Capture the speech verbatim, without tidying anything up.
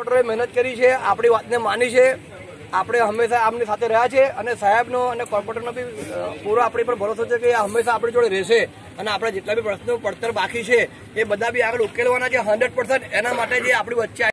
કોર્પોરેટરોએ મહેનત કરી છે, આપણી વાતને માની છે, આપણે હંમેશા આપની સાથે રહ્યા છે અને સાહેબનો અને કોર્પોરેટરનો બી પૂરો આપણી પર ભરોસો છે કે આ હંમેશા આપણી જોડે રહેશે અને આપણા જેટલા બી પ્રશ્નો પડતર બાકી છે એ બધા બી આગળ ઉકેલવાના છે હંડ્રેડ પર્સન્ટ. એના માટે જે આપણી વચ્ચે